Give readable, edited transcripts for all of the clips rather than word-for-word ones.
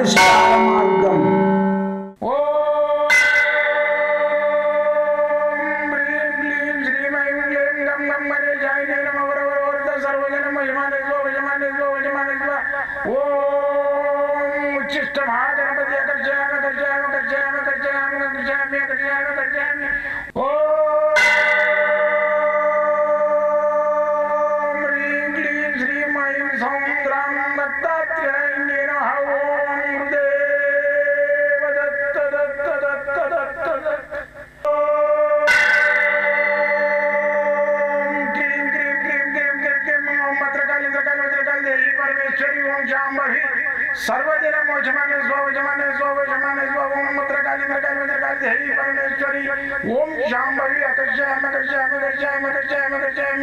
పరిష్కార మార్గం. सर्वदिन मोचमाने स्वजमाने स्वजमाने स्वम मुद्रकाली मकाली मद्रकाली देवी परमेश्वरी ओम शांभवी अकर्षयामि अकर्षयामि अकर्षयामि अकर्षयामि अकर्षयामि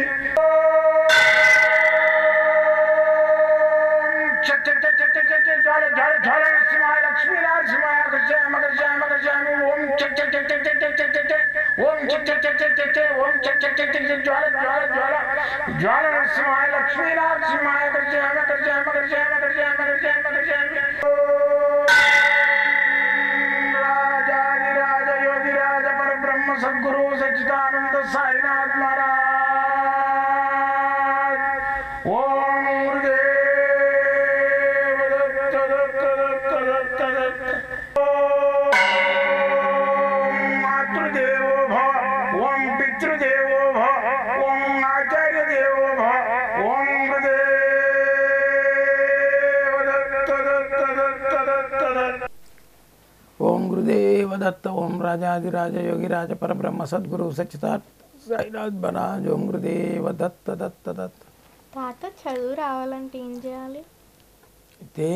चट चट चट चट चट ज्वाल ज्वाल ज्वाल नरसिंहाय लक्ष्मी नरसिंहाय अकर्षयामि अकर्षयामि अकर्षयामि ओम चट चट चट चट चट चट चट ओम चट चट चट चट चट ओम चट चट चट चट ज्वाल ज्वाल ज्वाल ज्वाल नरसिंहाय लक्ष्मी नरसिंहाय अकर्षयामि अकर्षयामि अकर्षयामि अकर्षयामि अकर्षयामि अकर्षयामि राजाधिराज योगिराज परब्रह्म सद्गुरु सच्चिदानंद साईनाथ महाराज ओम गुरुदेव दत्त दत्त दत्त दत्त दत्त ओम मातृदेवो भव ओम पितृदेवो भव ओम आचार्य देवो भव ओम ओम गुरुदेव दत्त ओम राजाधिराज योगिराज परब्रह्म सद्गुरु सच्चिदानंद साईनाथ महाराज ओम गुरुदेव दत्त दत्त दत्त. తాత చదువు రావాలంటే ఏం చేయాలి? అయితే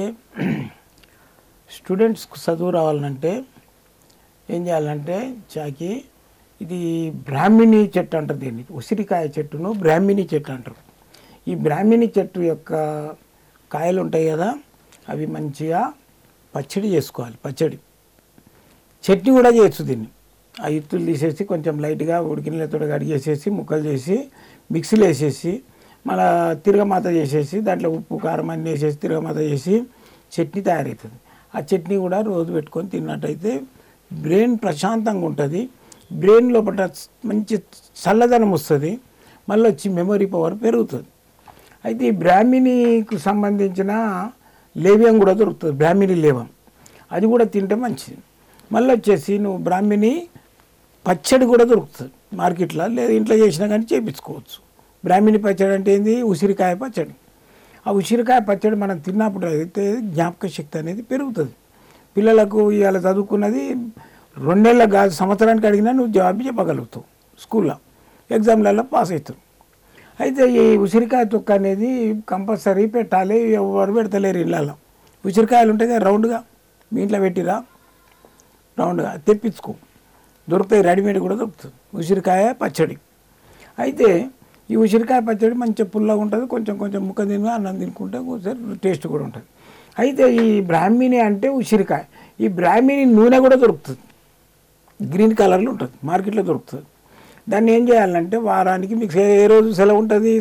స్టూడెంట్స్కు చదువు రావాలంటే ఏం చేయాలంటే చాకి ఇది బ్రాహ్మిణి చెట్టు అంటారు, దీన్ని ఉసిరికాయ చెట్టును బ్రాహ్మిణి చెట్టు అంటారు. ఈ బ్రాహ్మిణి చెట్టు యొక్క కాయలు ఉంటాయి కదా, అవి మంచిగా పచ్చడి చేసుకోవాలి. పచ్చడి చట్నీ కూడా చేయొచ్చు. దీన్ని ఆ ఇత్తులు తీసేసి కొంచెం లైట్గా ఉడికిన నీళ్ళతో కడిగేసేసి ముక్కలు చేసి మిక్సీలో వేసేసి మళ్ళీ తిరగమాత చేసేసి దాంట్లో ఉప్పు కారం అన్నీ వేసేసి తిరగమాత చేసి చట్నీ తయారవుతుంది. ఆ చట్నీ కూడా రోజు పెట్టుకొని తిన్నట్టయితే బ్రెయిన్ ప్రశాంతంగా ఉంటుంది, బ్రెయిన్ లోపల మంచి చల్లదనం వస్తుంది, మళ్ళీ వచ్చి మెమరీ పవర్ పెరుగుతుంది. అయితే ఈ బ్రాహ్మిణికి సంబంధించిన లేవ్యం కూడా దొరుకుతుంది, బ్రాహ్మిణి లేవం, అది కూడా తింటే మంచిది. మళ్ళీ వచ్చేసి నువ్వు బ్రాహ్మిణి పచ్చడి కూడా దొరుకుతుంది మార్కెట్లో, లేదా ఇంట్లో చేసినా కానీ చేయించుకోవచ్చు. బ్రాహ్మిణి పచ్చడి అంటే ఏంది? ఉసిరికాయ పచ్చడి. ఆ ఉసిరికాయ పచ్చడి మనం తిన్నప్పుడు అయితే జ్ఞాపక శక్తి అనేది పెరుగుతుంది. పిల్లలకు ఇవాళ చదువుకున్నది 2 నెలల కాదు, సంవత్సరానికి అడిగినా నువ్వు జవాబు చెప్పగలుగుతావు, స్కూల్లో ఎగ్జామ్లలో పాస్ అవుతావు. అయితే ఈ ఉసిరికాయ తొక్క అనేది కంపల్సరీ పెట్టాలి. ఎవరు పెడతలేరు ఇళ్ళల్లో. ఉసిరికాయలు ఉంటాయి కదా రౌండ్గా, మీ ఇంట్లో పెట్టిరా రౌండ్గా తెప్పించుకో, దొరుకుతాయి, రెడీమేడ్ కూడా దొరుకుతుంది ఉసిరికాయ పచ్చడి. అయితే ఈ ఉసిరికాయ పచ్చడి మంచిగా పుల్లగా ఉంటుంది, కొంచెం కొంచెం ముక్క తిని అన్నం తినుకుంటే ఒకసారి టేస్ట్ కూడా ఉంటుంది. అయితే ఈ బ్రాహ్మిణి అంటే ఉసిరికాయ, ఈ బ్రాహ్మిణి నూనె కూడా దొరుకుతుంది, గ్రీన్ కలర్లో ఉంటుంది, మార్కెట్లో దొరుకుతుంది. దాన్ని ఏం చేయాలంటే వారానికి మీకు ఏ రోజు సెలవు ఉంటుంది?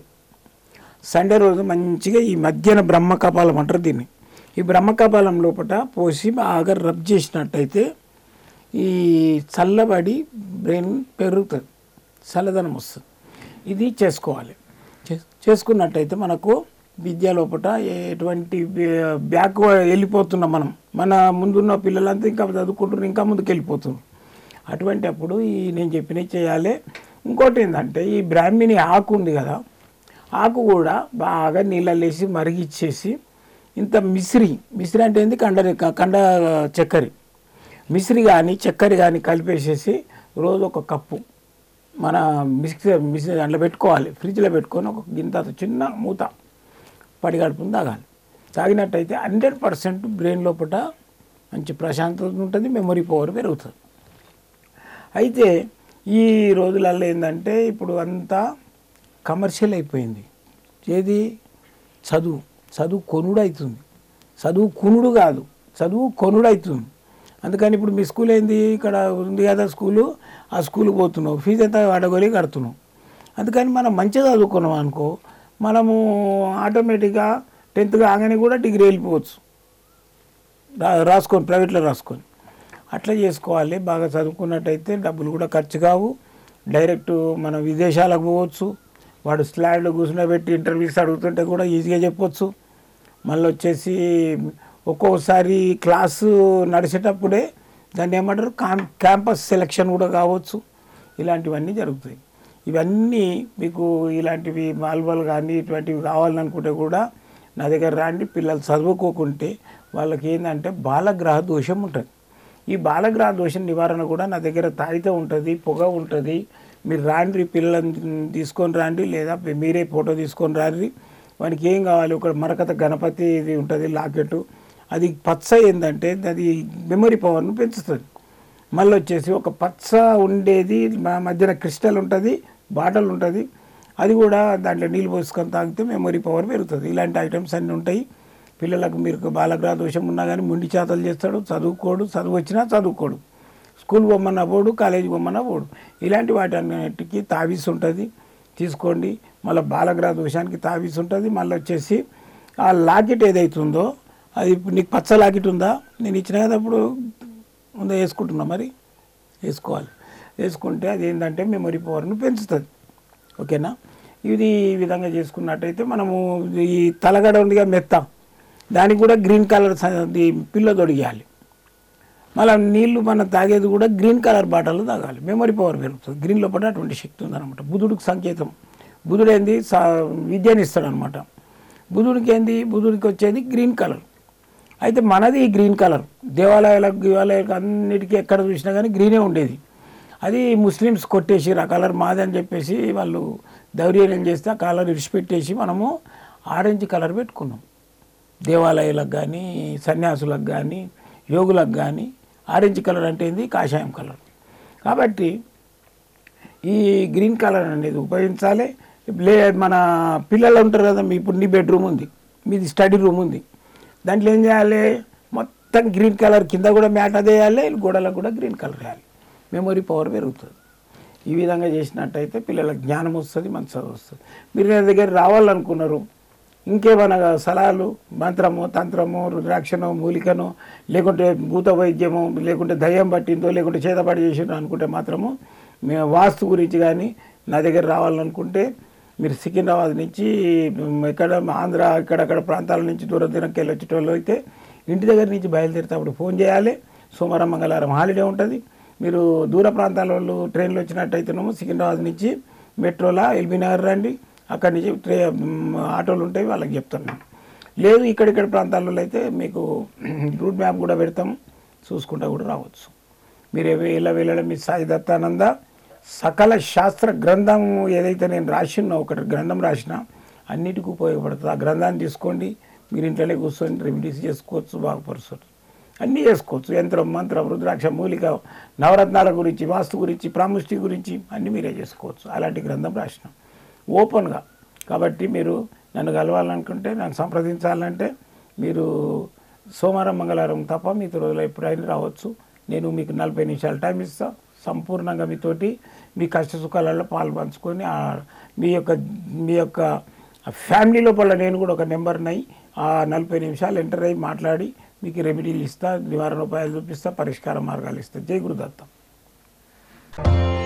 సండే రోజు మంచిగా ఈ మధ్యాహ్న బ్రహ్మకపాలం అంటారు దీన్ని. ఈ బ్రహ్మకపాలం లోపల పోసి బాగా రబ్ చేసినట్టయితే ఈ చల్లబడి బ్రెయిన్ పెరుగుతుంది, చల్లదనం వస్తుంది. ఇది చేసుకోవాలి. చేసుకున్నట్టయితే మనకు విద్య లోపల ఎటువంటి బ్యాక్ వెళ్ళిపోతున్నాం మనం, మన ముందున్న పిల్లలంతా ఇంకా చదువుకుంటున్నారు, ఇంకా ముందుకు వెళ్ళిపోతున్నారు. అటువంటి అప్పుడు ఈ నేను చెప్పినవి చేయాలి. ఇంకోటి ఏంటంటే ఈ బ్రాహ్మిణి ఆకు ఉంది కదా, ఆకు కూడా బాగా నీళ్ళల్లో వేసి మరిగిచ్చేసి ఇంత మిశ్రి అంటే ఏంది? కండ చక్కెర మిశ్రి కానీ చక్కెర కానీ కలిపేసేసి రోజు ఒక కప్పు మన మిక్సీ దాంట్లో పెట్టుకోవాలి, ఫ్రిడ్జ్లో పెట్టుకొని ఒక గింత చిన్న మూత పడిగడుపుని తాగాలి. తాగినట్టయితే 100% బ్రెయిన్ లోపల మంచి ప్రశాంతత ఉంటుంది, మెమరీ పవర్ పెరుగుతుంది. అయితే ఈ రోజులలో ఏంటంటే ఇప్పుడు అంతా కమర్షియల్ అయిపోయింది. ఏది? చదువు కొనుడు అవుతుంది. చదువు కొనుడు కాదు, చదువు కొనుడు అవుతుంది. అందుకని ఇప్పుడు మీ స్కూల్ ఏంది? ఇక్కడ ఉంది కదా స్కూలు, ఆ స్కూల్కి పోతున్నావు, ఫీజు ఎంత అడగొలి కడుతున్నావు. అందుకని మనం మంచిగా చదువుకున్నాం అనుకో, మనము ఆటోమేటిక్గా 10th కాగానే కూడా డిగ్రీ వెళ్ళిపోవచ్చు. రాసుకొని ప్రైవేట్లో రాసుకొని అట్లా చేసుకోవాలి. బాగా చదువుకున్నట్టయితే డబ్బులు కూడా ఖర్చు కావు. డైరెక్ట్ మనం విదేశాలకు పోవచ్చు. వాడు స్లాడ్లో కూర్చునబెట్టి ఇంటర్వ్యూస్ అడుగుతుంటే కూడా ఈజీగా చెప్పొచ్చు. మళ్ళీ వచ్చేసి ఒక్కోసారి క్లాసు నడిచేటప్పుడే దాన్ని ఏమంటారు క్యాంపస్ సెలెక్షన్ కూడా కావచ్చు. ఇలాంటివన్నీ జరుగుతాయి. ఇవన్నీ మీకు ఇలాంటివి మాల్వాలు కానీ ఇటువంటివి కావాలనుకుంటే కూడా నా దగ్గర రాండి. పిల్లలు చదువుకోకుంటే వాళ్ళకి ఏంటంటే బాలగ్రహ దోషం ఉంటుంది. ఈ బాలగ్రహ దోషం నివారణ కూడా నా దగ్గర తాయితే ఉంటుంది, పొగ ఉంటుంది. మీరు రాండి, పిల్లలను తీసుకొని రాండి, లేదా మీరే ఫోటో తీసుకొని రాండి. వానికి ఏం కావాలి, ఒక మరకత గణపతి ఇది ఉంటుంది లాకెట్, అది పచ్చ ఏంటంటే అది మెమరీ పవర్ను పెంచుతుంది. మళ్ళీ వచ్చేసి ఒక పచ్చ ఉండేది మధ్యన క్రిస్టల్ ఉంటుంది, బాటిల్ ఉంటుంది, అది కూడా దాంట్లో నీళ్ళు పోసుకొని తాగితే మెమరీ పవర్ పెరుగుతుంది. ఇలాంటి ఐటమ్స్ అన్నీ ఉంటాయి. పిల్లలకు మీరు బాలగ్రహ దోషం ఉన్నా కానీ మొండి చేతలు చేస్తాడు, చదువుకోడు, చదువు వచ్చినా చదువుకోడు, స్కూల్ పోమన్నా పోడు, కాలేజీ పోమన్నా పోడు. ఇలాంటి వాటి అన్నిటికీ తావీసు ఉంటుంది, తీసుకోండి. మళ్ళీ బాలగ్రహ దోషానికి తావీసు ఉంటుంది. మళ్ళీ వచ్చేసి ఆ లాకెట్ ఏదైతుందో అది నీకు పచ్చ లాకెట్ ఉందా, నేను ఇచ్చిన కదా అప్పుడు ఉందా, వేసుకుంటున్నా, మరి వేసుకోవాలి. వేసుకుంటే అది ఏంటంటే మెమరీ పవర్ను పెంచుతుంది. ఓకేనా? ఇది ఈ విధంగా చేసుకున్నట్టయితే మనము ఈ తలగడ ఉందిగా మెత్త, దానికి కూడా గ్రీన్ కలర్ పిల్ల తొడిగేయాలి. మళ్ళీ నీళ్లు మనం తాగేది కూడా గ్రీన్ కలర్ బాటిల్ తాగాలి. మెమరీ పవర్ పెరుగుతుంది. గ్రీన్ లోపల అటువంటి శక్తి ఉందన్నమాట. బుధుడికి సంకేతం. బుధుడు ఏంది విద్యని ఇస్తాడు అనమాట. బుధుడికి ఏంది, బుధుడికి వచ్చేది గ్రీన్ కలర్. అయితే మనది ఈ గ్రీన్ కలర్ దేవాలయాలకు అన్నిటికీ ఎక్కడ చూసినా కానీ గ్రీనే ఉండేది. అది ముస్లిమ్స్ కొట్టేసి ఆ కలర్ మాది అని చెప్పేసి వాళ్ళు దౌర్జన్యం చేస్తే ఆ కలర్ విడిచిపెట్టేసి మనము ఆరెంజ్ కలర్ పెట్టుకున్నాం. దేవాలయాలకు కానీ సన్యాసులకు కానీ యోగులకు కానీ ఆరెంజ్ కలర్ అంటే ఏంది, కాషాయం కలర్. కాబట్టి ఈ గ్రీన్ కలర్ అనేది ఉపయోగించాలి. మన పిల్లలు ఉంటారు కదా, ఇప్పుడు నీ బెడ్రూమ్ ఉంది, మీది స్టడీ రూమ్ ఉంది, దాంట్లో ఏం చేయాలి, మొత్తం గ్రీన్ కలర్ కింద కూడా మ్యాట్ అదే వేయాలి, గోడలకు కూడా గ్రీన్ కలర్ వేయాలి. మెమరీ పవర్ పెరుగుతుంది. ఈ విధంగా చేసినట్టయితే పిల్లలకు జ్ఞానం వస్తుంది, మంచి చదువు వస్తుంది. మీరు నా దగ్గర రావాలనుకున్నారు, ఇంకేమైనా సలహాలు, మంత్రము, తంత్రము, రుద్రాక్షను, మూలికను, లేకుంటే భూత వైద్యము, లేకుంటే దయ్యం పట్టిందో, లేకుంటే చేతపాటు చేసిందో అనుకుంటే మాత్రము వాస్తు గురించి కానీ నా దగ్గర రావాలనుకుంటే మీరు సికింద్రాబాద్ నుంచి ఎక్కడ ఆంధ్ర ఇక్కడక్కడ ప్రాంతాల నుంచి దూరంకి వెళ్ళి వచ్చేటోళ్ళు అయితే ఇంటి దగ్గర నుంచి బయలుదేరితే అప్పుడు ఫోన్ చేయాలి. సోమవారం మంగళవారం హాలిడే ఉంటుంది. మీరు దూర ప్రాంతాల వాళ్ళు ట్రైన్లో వచ్చినట్టయితేనేమో సికింద్రాబాద్ నుంచి మెట్రోలా ఎల్బీ నగర్ రండి, అక్కడి నుంచి ఆటోలు ఉంటాయి, వాళ్ళకి చెప్తాను. లేదు ఇక్కడిక్కడ ప్రాంతాలలో అయితే మీకు రూట్ మ్యాప్ కూడా పెడతాం, చూసుకుంటా కూడా రావచ్చు. మీరు ఇలా వెళ్ళడం మీ సాయి దత్తానంద సకల శాస్త్ర గ్రంథం ఏదైతే నేను రాసినా, ఒకటి గ్రంథం రాసిన అన్నిటికీ ఉపయోగపడుతుంది. ఆ గ్రంథాన్ని తీసుకోండి, మీరు ఇంట్లోనే కూర్చొని రెమెడీస్ చేసుకోవచ్చు, బాగుపరుస్తుంది, అన్నీ చేసుకోవచ్చు. యంత్రం, మంత్రం, రుద్రాక్ష, మూలిక, నవరత్నాల గురించి, వాస్తు గురించి, ప్రాముష్టి గురించి అన్నీ మీరే చేసుకోవచ్చు. అలాంటి గ్రంథం రాసినాం ఓపెన్గా. కాబట్టి మీరు నన్ను కలవాలనుకుంటే, నన్ను సంప్రదించాలంటే మీరు సోమవారం మంగళవారం తప్ప మిగతా రోజులు ఎప్పుడైనా రావచ్చు. నేను మీకు 40 నిమిషాలు టైం ఇస్తాను. సంపూర్ణంగా మీతోటి మీ కష్ట సుఖాలలో పాలు పంచుకొని మీ యొక్క ఫ్యామిలీ లోపల నేను కూడా ఒక నెంబర్ ఉన్నాయి. ఆ 40 నిమిషాలు ఎంటర్ అయ్యి మాట్లాడి మీకు రెమెడీలు ఇస్తా, నివారణ ఉపాయాలు చూపిస్తా, పరిష్కార మార్గాలు ఇస్తా. జై గురుదత్త.